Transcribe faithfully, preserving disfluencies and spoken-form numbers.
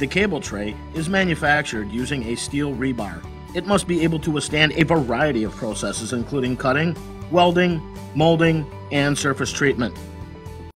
The cable tray is manufactured using a steel rebar. It must be able to withstand a variety of processes including cutting, welding, molding, and surface treatment.